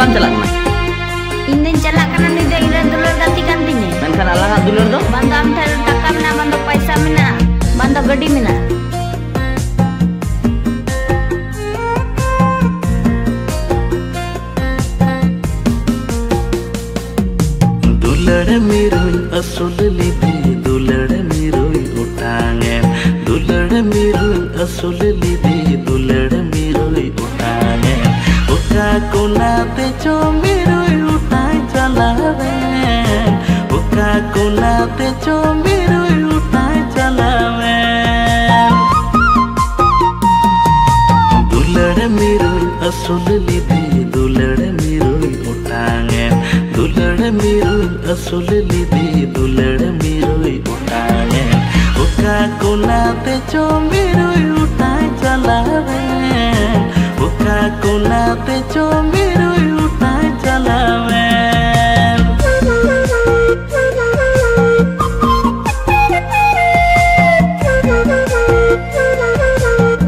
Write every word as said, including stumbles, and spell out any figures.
Kapan celak kena? Indin celak kena ni deh ira dulur ganti gantinya. Menkan alang dulur do? Bantu am tel takam na bantu paisa mina, bantu gadi mina. दुलड़ मिरोई असुल लिदे दुलड़ मिरोई उठांगे दुलड़ मिरोई असुल लिदे दुलड़ मिरोई उठांगे उठा कोनाते चो मिरोई उठाई चलावे उठा कोनाते चो मिरोई उठाई चलावे दुलड़ मिरोई असुल लिदे दुलड़ मिरोई उठांगे दुलड़ मिरोई असुल लिदे दुलड़ मिरोई उठांगे उठा कोनाते चो मिरोई उठाई चलावे उठा कोनाते चो